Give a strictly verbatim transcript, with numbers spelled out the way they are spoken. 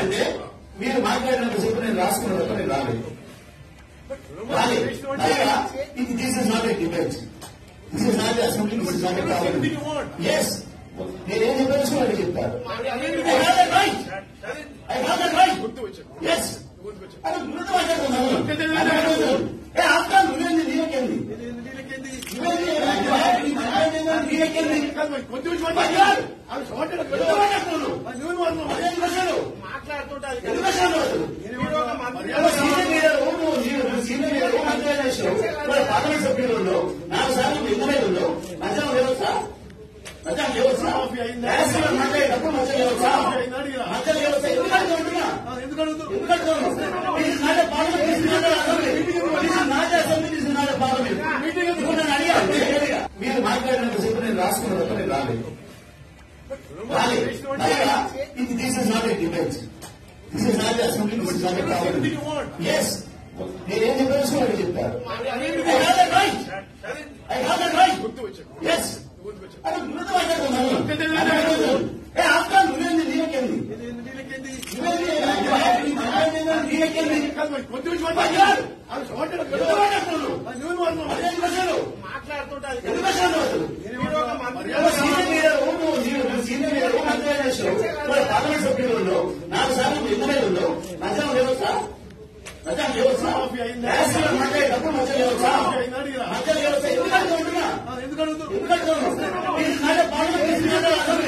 అంటే మీరు మాట్లాడినంత చెప్పు నేను రాసుకున్న తప్ప నేను రాలేదు రాలేదు ఇది this is not a debate this is not assembly this is not a parliament yes నేనేం చెప్పాల్సి వాళ్ళు చెప్తారు I have that right yes అది ముందు మాట్లాడుతున్నాను ఏ ఆఫ్టర్ నువ్వేంది నీకేంది పార్లమెంట్ సభ్యులు నాలుగు సార్లు ఎమ్మెల్యేలు మధ్యాహ్నం లేవచ్చా మధ్యాహ్నం లేవచ్చా మాట్లాడేటప్పుడు మధ్యాహ్నం లేవచ్చా మధ్యాహ్నం లేవచ్చా ఎందుకంటే ఎందుకంటే మీరు మాట్లాడినంత చెప్పు నేను రాసుకున్న తప్ప నేను రాలేదు రాలేదు ఇది this is not a debate this is not assembly this is not a parliament yes నేనేం చెప్పాల్సి వాళ్ళు చెప్తారు I have that right yes అది ముందు మాట్లాడుతున్నాను ఏ ఆఫ్టర్ నువ్వేంది నీకేంది పార్లమెంట్ సభ్యులు నాలుగు సార్లు ఎమ్మెల్యేలు మధ్యాహ్నం లేవచ్చా మధ్యాహ్నం లేవచ్చా మాట్లాడేటప్పుడు మధ్యాహ్నం లేవచ్చా మధ్యాహ్నం లేవచ్చా ఎందుకంటే ఎందుకంటే పార్లమెంట్